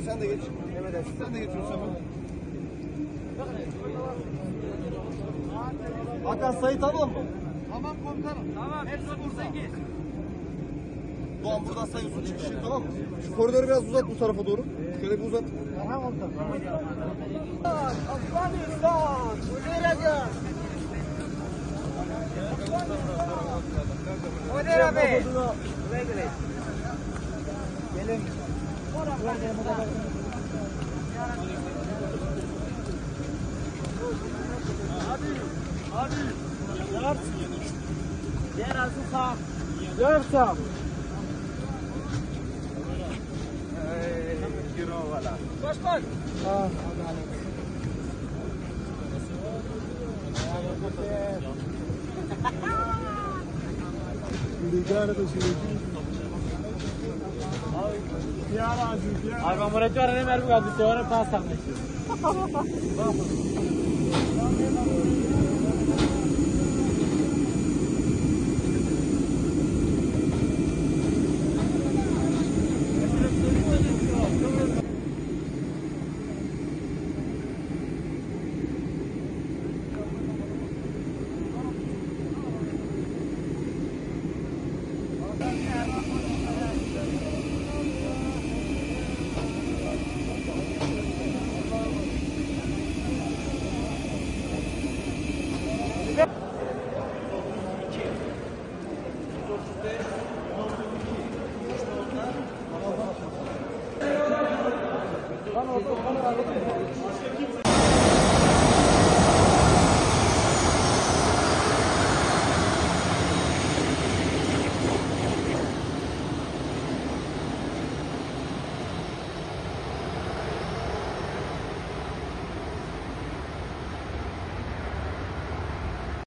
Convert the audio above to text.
sen de geç. Evet, sen de geç Mustafa. Hakan sayı tamam mı? Tamam komutanım. Tamam. Hepsi burada. Doğan buradan sayıyorsun çıkışı, tamam mı? Şu koridoru biraz uzat bu tarafa doğru. Şöyle bir uzat. Tamam komutanım. Afganistan. Buyuracağız. Öder abi. Gelin. Abi. Yer azı sağ. Yer sağ. Başkan. Arma moratore ne mermi kaldı sonra pas takmış. Lan orada